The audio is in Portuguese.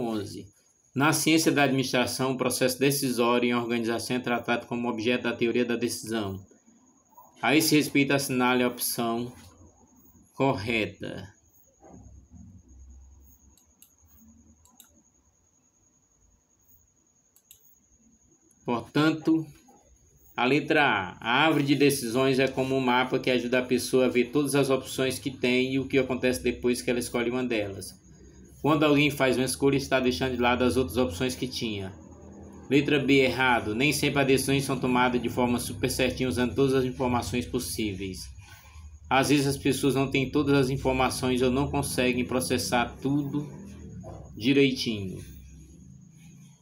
11. Na ciência da administração, o processo decisório em organização é tratado como objeto da teoria da decisão. A esse respeito, assinale a opção correta. Portanto, a letra A. A árvore de decisões é como um mapa que ajuda a pessoa a ver todas as opções que tem e o que acontece depois que ela escolhe uma delas. Quando alguém faz uma escolha, está deixando de lado as outras opções que tinha. Letra B. Errado. Nem sempre as decisões são tomadas de forma super certinha usando todas as informações possíveis. Às vezes as pessoas não têm todas as informações ou não conseguem processar tudo direitinho.